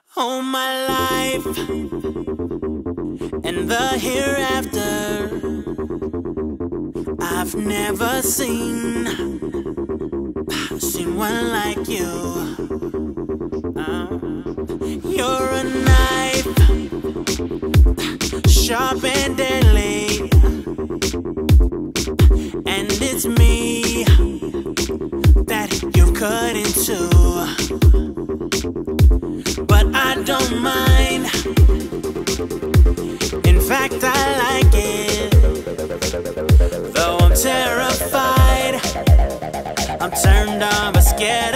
All my life and the hereafter, I've never seen one like you. You're a knife, sharp and deadly, and it's me that you cut into. But I don't mind, in fact I like it. Though I'm terrified, I'm turned on but scared